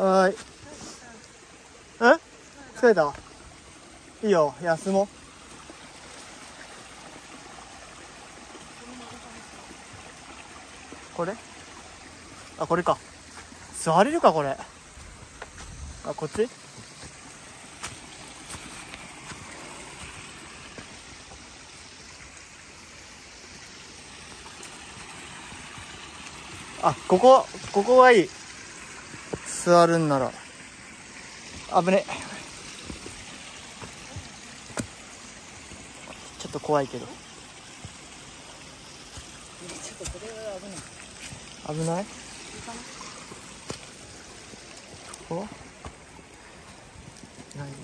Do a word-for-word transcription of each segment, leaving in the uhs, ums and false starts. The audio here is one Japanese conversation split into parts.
はーい。え？疲れた？いいよ、休もう。これ？あ、これか。座れるか、これ。あ、こっち？あ、ここ、ここはいい。座るんなら。危ね。ちょっと怖いけど。 ちょっとこれは危ない。 危ない？ここ？ないね。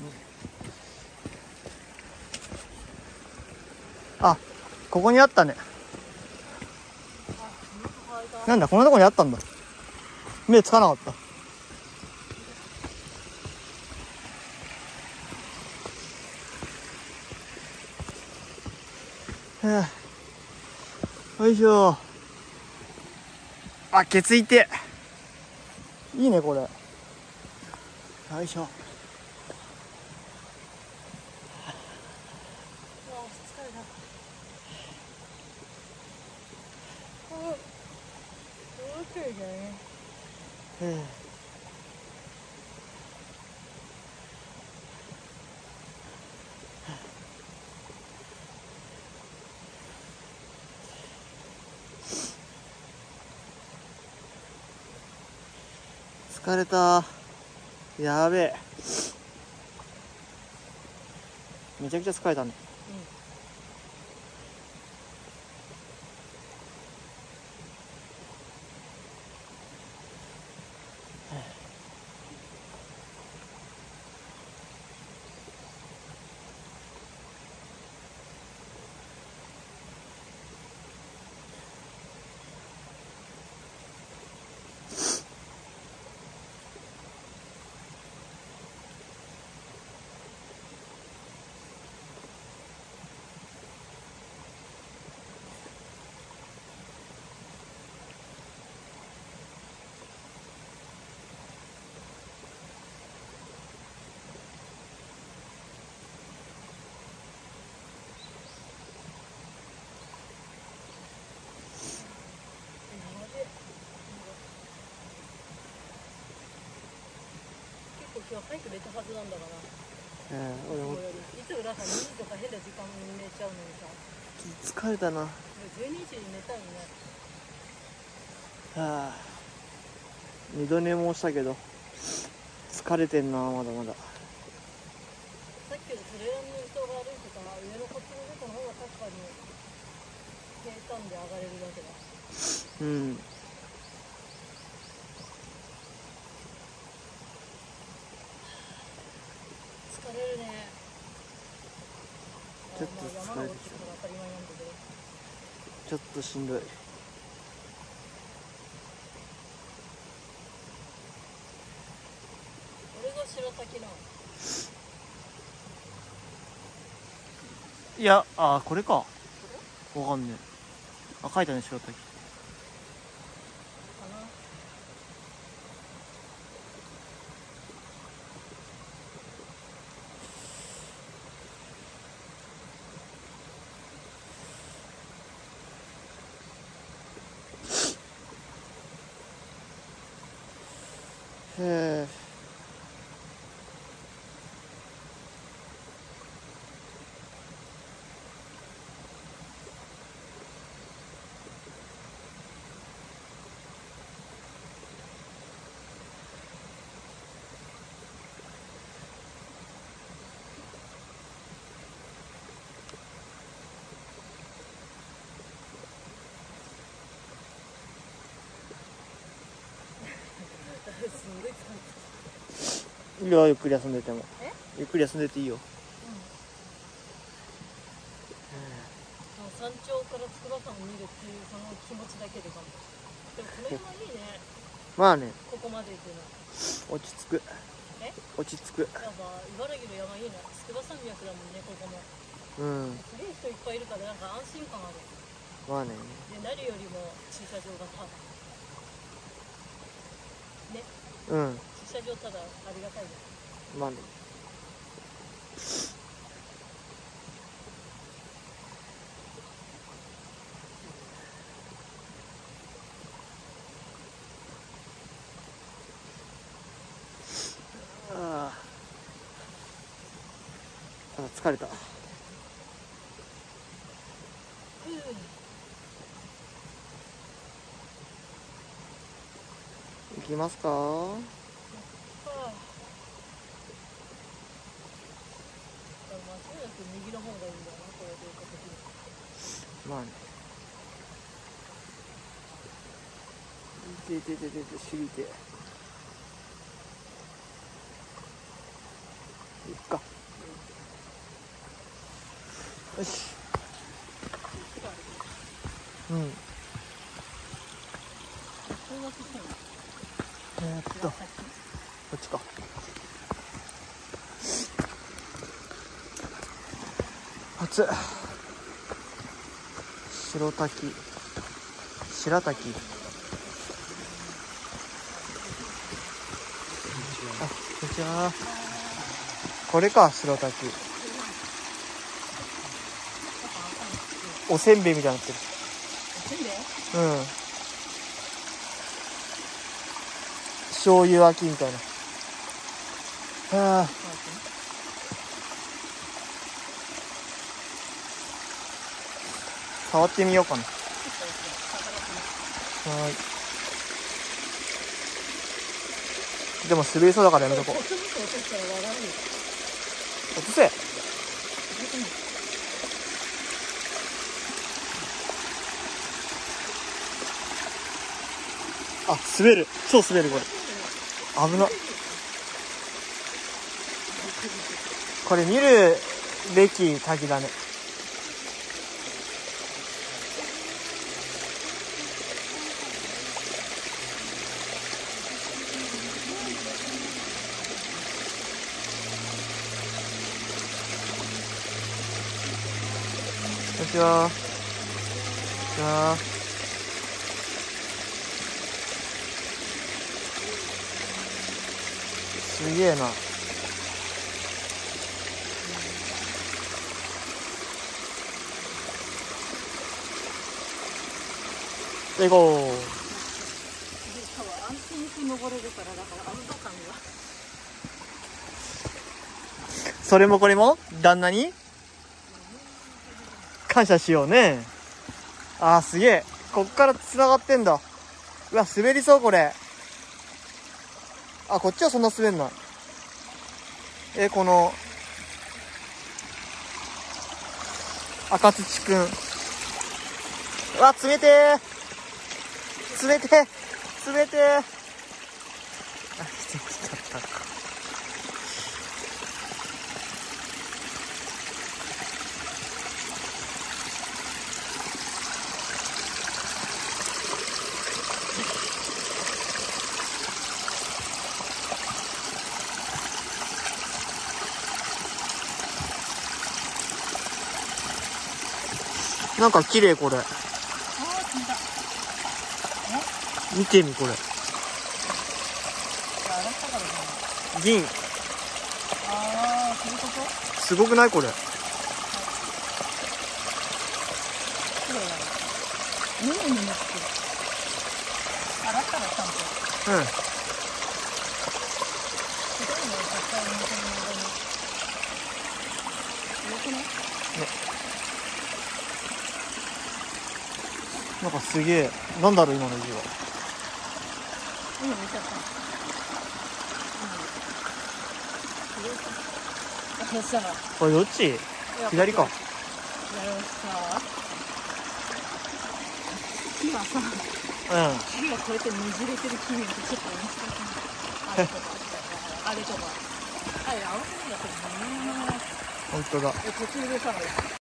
あ、ここにあったね。なんだ、こんなとこにあったんだ。目つかなかった。はあ、よいしょ。あ、ケツいて。いいね、これ。よいしょ。うん。疲れた。やべえ。めちゃくちゃ疲れたね。 今日早く寝たはずなんだから。 ええ、俺も。 いつもなんかにじとか変な時間に寝ちゃうのにさ。 疲れたな。 じゅうにじに寝たいね。 はあ。二度寝もしたけど。疲れてんな、まだまだ。 さっきのトレーラーの人が歩いてた上のこっちの猫の方が確かに平坦で上がれるわけだ。 うん。 疲れるね。 ちょっと疲れてきた。 山登ってるから当たり前なんだけど。 ちょっとしんどい。 俺が白滝なの。 いや、あ、これか。わかんねえ。あ、書いたね、白滝。 かな。 へえ。 すんごい疲れた。 いいよ、ゆっくり休んでても。 え？ ゆっくり休んでていいよ。 山頂から筑波山を見るっていうその気持ちだけで頑張る。でもこの山いいね。 まあね、 ここまで行くの。 落ち着く。 え？ 落ち着く。 やっぱ茨城の山いいね。筑波山脈だもんね、ここも。 うん。 すげえ人いっぱいいるからなんか安心感ある。 まあね。 で、なるよりも駐車場がさ、ね、 うん。 駐車場ただありがたいです。 まあね。ああ、疲れた。行きますか。 ああ、間違いなく右の方がいいんだよな、これで行った時に。 まあね。いてててててしびて。いっか。よし。うん。えー、っと、こっちか。熱っ。白滝。白滝。あ、こんにちは。これか、白滝。おせんべいみたいになってる。 おせんべい？ うん。醤油焼きみたいな。はあ。触ってみようかな。はーい。でも滑りそうだからやめとこう。落とせ。あ、滑る。超滑るこれ。危な。これ見るべき滝だね。こんにちは。こんにちは。すげえな。行こう。 多分安心して登れるから、だから安堵感が。 それもこれも旦那に感謝しようね。あー、すげえ。こっから繋がってんだ。うわ、滑りそうこれ。あ、こっちはそんな滑んない。え、この赤土くん。うわ、冷てー。冷てー。冷てー。あ、来てきちゃったか。なんか綺麗これ。 ああ、聞いた。 見てみこれ。 洗ったからじゃない。 銀。 ああ、そういうこと？ すごくないこれ。 綺麗だね。ヌメヌメって。洗ったらちゃんと。 うん。 すごいね、絶対にこの間に。よくない？ ね。なんかすげえ。なんだろう今の字は。 今見ちゃった。うん。よっしゃ。 これどっち？左か。 よっしゃ。今さ、 うん。 火がこうやってねじれてる気分ってちょっと面白くない？あれとか、あれとか。あれ、青いんだけどね。 本当だ。 途中でさ。